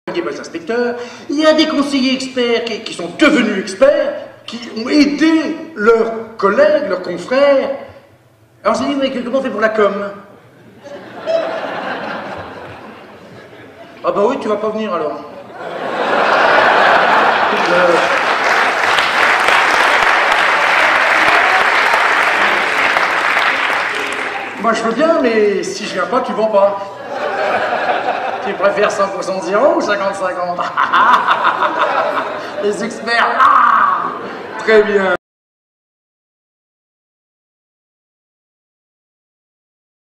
inspecteurs, il y a des conseillers experts qui sont devenus experts, qui ont aidé leurs collègues, leurs confrères. Alors j'ai dit, mais comment on fait pour la com? Ah bah oui, tu vas pas venir alors. Moi je veux bien, mais si je viens pas, tu vends pas. Tu préfères 100% zéro ou 50-50? Les experts là. Très bien.